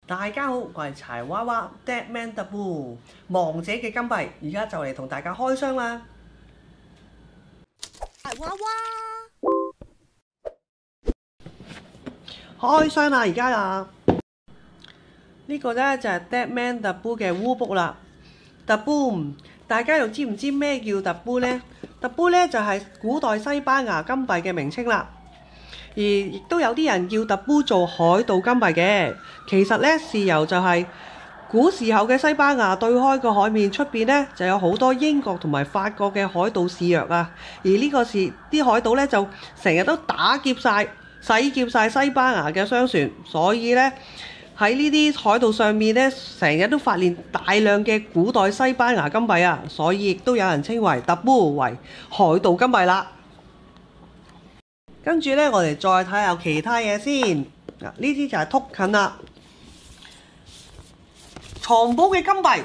大家好，我係柴娃娃 Deadman Dabu 亡者嘅金幣，而家就嚟同大家開箱啦！ 柴娃娃開箱啦，而家啊！呢個呢就係 Deadman Dabu 嘅烏卜啦 ，Dabu， 大家又知唔知咩叫 Dabu 呢 ？Dabu 呢就係古代西班牙金幣嘅名稱啦。而亦都有啲人叫 Dabu 做海盜金幣嘅，其實呢事由就係古時候嘅西班牙對開個海面出邊呢，就有好多英國同埋法國嘅海盜肆虐啊，而呢個時啲海盜呢，就成日都打劫晒、洗劫晒西班牙嘅商船，所以呢，喺呢啲海盜上面呢，成日都發現大量嘅古代西班牙金幣啊，所以亦都有人稱為 Dabu 為海盜金幣啦。跟住呢，我哋再睇下其他嘢先。呢啲就係 token 啦，藏寶嘅金幣，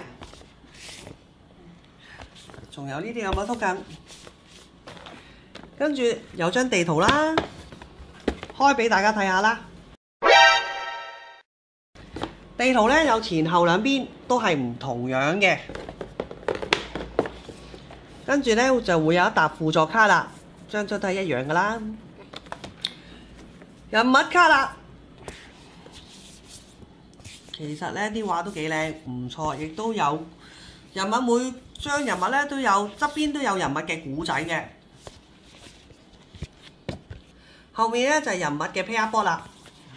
仲有呢啲咁嘅 token。跟住有張地圖啦，開俾大家睇下啦。地圖呢，有前後兩邊都係唔同樣嘅，跟住呢，就會有一沓輔助卡啦，張都係一樣噶啦。人物卡啦，其實呢啲畫都幾靚，唔錯，亦都有人物，每張人物呢都有側邊都有人物嘅故仔嘅。後面呢就係人物嘅 pair board 啦。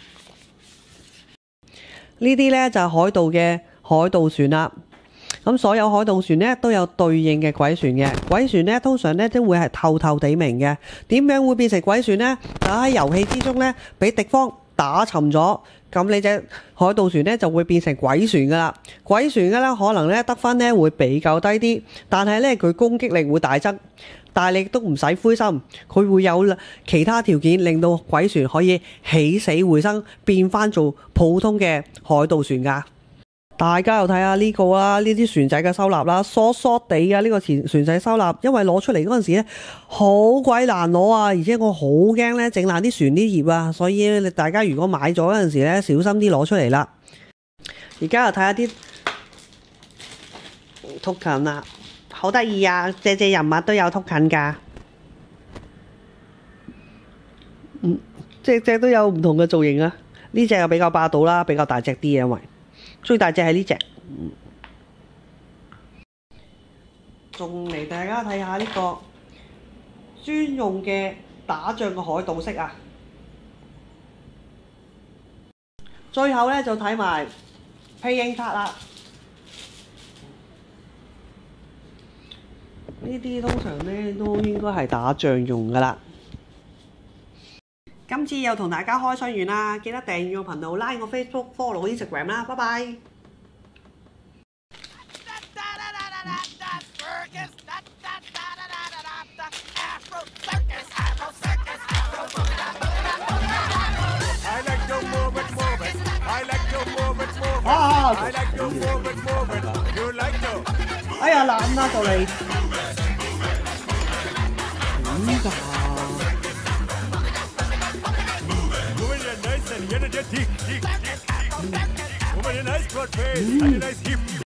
呢啲呢就係海盜嘅海盜船啦。咁所有海盜船呢都有對應嘅鬼船嘅，鬼船呢通常呢都會係透透地明嘅。點樣會變成鬼船呢？就喺遊戲之中呢，俾敵方打沉咗，咁你隻海盜船呢就會變成鬼船噶啦。鬼船嘅呢可能呢得分呢會比較低啲，但係呢佢攻擊力會大增。但係你都唔使灰心，佢會有其他條件令到鬼船可以起死回生，變翻做普通嘅海盜船噶。大家又睇下呢個啦，呢啲船仔嘅收納啦，疏疏地嘅呢個船仔收納，因為攞出嚟嗰陣時咧好鬼難攞啊，而且我好驚咧整爛啲船啲葉啊，所以大家如果買咗嗰陣時咧，小心啲攞出嚟啦。而家又睇下啲 token 啦，好得意啊，隻人物都有 token 㗎，隻都有唔同嘅造型啊。呢隻又比較霸道啦，比較大隻啲嘅，因為最大隻係呢隻，仲嚟大家睇下呢個專用嘅打仗嘅海盜式啊！最後呢，就睇埋配音卡啦，呢啲通常呢都應該係打仗用噶啦。今次又同大家開箱完啦，記得訂閱我頻道、like 我 Facebook、follow 我 Instagram 啦，拜拜。哎呀，爛啦就嚟，點㗎？Nice broad face, and a nice hip.